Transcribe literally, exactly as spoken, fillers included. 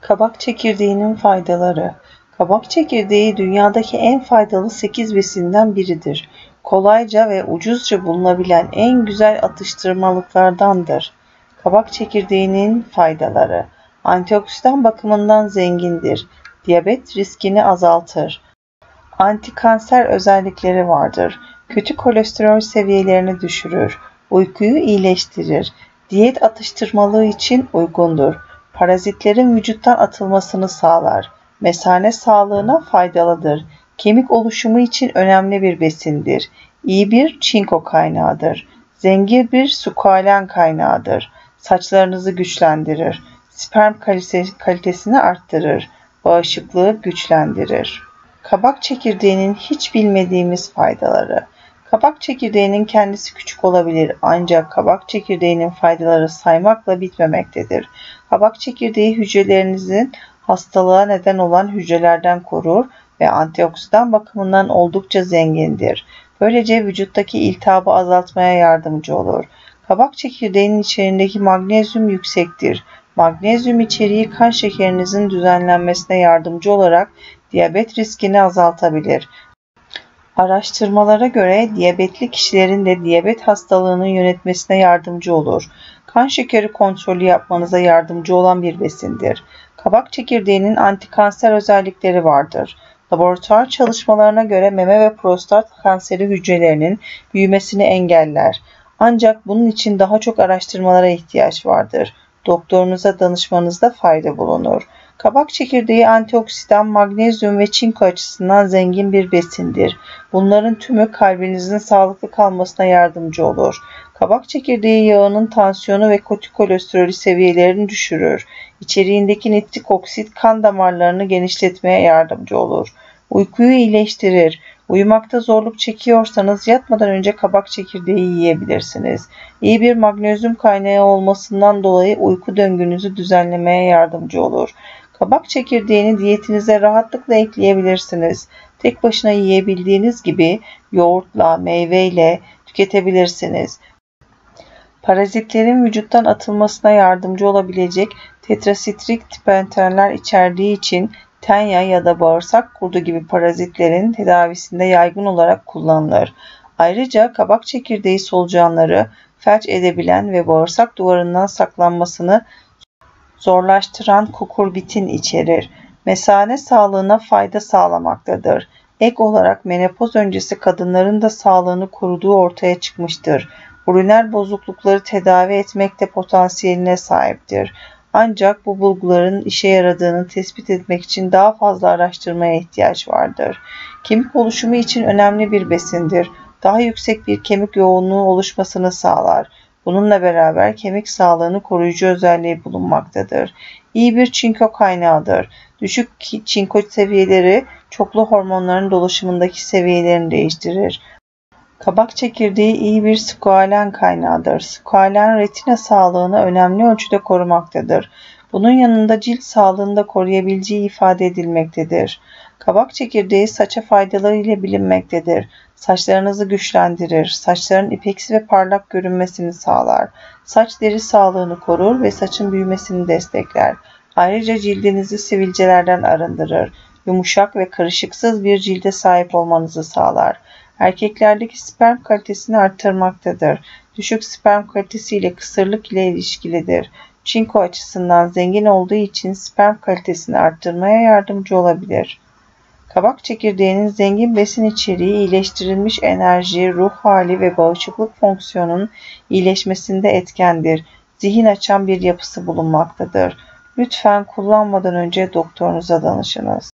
Kabak çekirdeğinin faydaları. Kabak çekirdeği dünyadaki en faydalı sekiz besinden biridir. Kolayca ve ucuzca bulunabilen en güzel atıştırmalıklardandır. Kabak çekirdeğinin faydaları. Antioksidan bakımından zengindir. Diyabet riskini azaltır. Antikanser özellikleri vardır. Kötü kolesterol seviyelerini düşürür. Uykuyu iyileştirir. Diyet atıştırmalığı için uygundur. Parazitlerin vücuttan atılmasını sağlar. Mesane sağlığına faydalıdır. Kemik oluşumu için önemli bir besindir. İyi bir çinko kaynağıdır. Zengin bir sukalen kaynağıdır. Saçlarınızı güçlendirir. Sperm kalitesini arttırır. Bağışıklığı güçlendirir. Kabak çekirdeğinin hiç bilmediğimiz faydaları. Kabak çekirdeğinin kendisi küçük olabilir ancak kabak çekirdeğinin faydaları saymakla bitmemektedir. Kabak çekirdeği hücrelerinizin hastalığa neden olan hücrelerden korur ve antioksidan bakımından oldukça zengindir. Böylece vücuttaki iltihabı azaltmaya yardımcı olur. Kabak çekirdeğinin içeriğindeki magnezyum yüksektir. Magnezyum içeriği kan şekerinizin düzenlenmesine yardımcı olarak diyabet riskini azaltabilir. Araştırmalara göre diyabetli kişilerin de diyabet hastalığını yönetmesine yardımcı olur. Kan şekeri kontrolü yapmanıza yardımcı olan bir besindir. Kabak çekirdeğinin antikanser özellikleri vardır. Laboratuvar çalışmalarına göre meme ve prostat kanseri hücrelerinin büyümesini engeller. Ancak bunun için daha çok araştırmalara ihtiyaç vardır. Doktorunuza danışmanızda fayda bulunur. Kabak çekirdeği antioksidan, magnezyum ve çinko açısından zengin bir besindir. Bunların tümü kalbinizin sağlıklı kalmasına yardımcı olur. Kabak çekirdeği yağının tansiyonu ve kötü kolesterolü seviyelerini düşürür. İçeriğindeki nitrik oksit kan damarlarını genişletmeye yardımcı olur. Uykuyu iyileştirir. Uyumakta zorluk çekiyorsanız yatmadan önce kabak çekirdeği yiyebilirsiniz. İyi bir magnezyum kaynağı olmasından dolayı uyku döngünüzü düzenlemeye yardımcı olur. Kabak çekirdeğini diyetinize rahatlıkla ekleyebilirsiniz. Tek başına yiyebildiğiniz gibi yoğurtla, meyveyle tüketebilirsiniz. Parazitlerin vücuttan atılmasına yardımcı olabilecek tetrasitrik terpenler içerdiği için tenya ya da bağırsak kurdu gibi parazitlerin tedavisinde yaygın olarak kullanılır. Ayrıca kabak çekirdeği solucanları felç edebilen ve bağırsak duvarından saklanmasını zorlaştıran kukurbitin içerir. Mesane sağlığına fayda sağlamaktadır. Ek olarak menopoz öncesi kadınların da sağlığını koruduğu ortaya çıkmıştır. Uriner bozuklukları tedavi etmekte potansiyeline sahiptir. Ancak bu bulguların işe yaradığını tespit etmek için daha fazla araştırmaya ihtiyaç vardır. Kemik oluşumu için önemli bir besindir. Daha yüksek bir kemik yoğunluğu oluşmasını sağlar. Bununla beraber kemik sağlığını koruyucu özelliği bulunmaktadır. İyi bir çinko kaynağıdır. Düşük çinko seviyeleri çoklu hormonların dolaşımındaki seviyelerini değiştirir. Kabak çekirdeği iyi bir skalen kaynağıdır. Skalen retina sağlığını önemli ölçüde korumaktadır. Bunun yanında cilt sağlığını da koruyabileceği ifade edilmektedir. Kabak çekirdeği saça faydaları ile bilinmektedir. Saçlarınızı güçlendirir, saçların ipeksi ve parlak görünmesini sağlar. Saç deri sağlığını korur ve saçın büyümesini destekler. Ayrıca cildinizi sivilcelerden arındırır. Yumuşak ve kırışıksız bir cilde sahip olmanızı sağlar. Erkeklerdeki sperm kalitesini arttırmaktadır. Düşük sperm kalitesi ile kısırlık ile ilişkilidir. Çinko açısından zengin olduğu için sperm kalitesini arttırmaya yardımcı olabilir. Kabak çekirdeğinin zengin besin içeriği iyileştirilmiş enerji, ruh hali ve bağışıklık fonksiyonunun iyileşmesinde etkendir. Zihin açan bir yapısı bulunmaktadır. Lütfen kullanmadan önce doktorunuza danışınız.